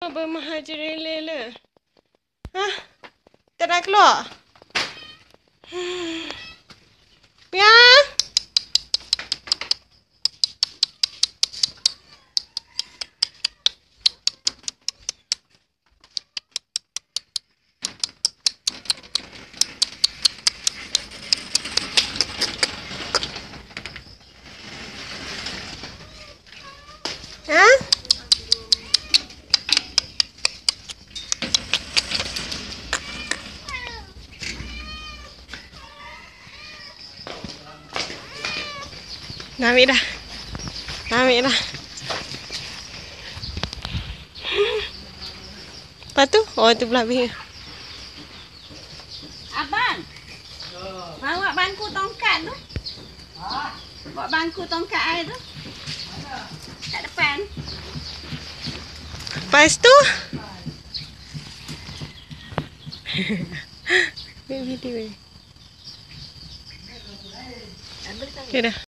Bermahajalela. Hah? Tak nak keluar? Ya? Hah? Dah ambil dah. Dah ambil dah. Lepas tu? Oh, tu pula habis. Abang. Bawa bangku tongkat tu. Bawa bangku tongkat air tu. Kat depan. Lepas tu? Ambil video ni. Okay dah.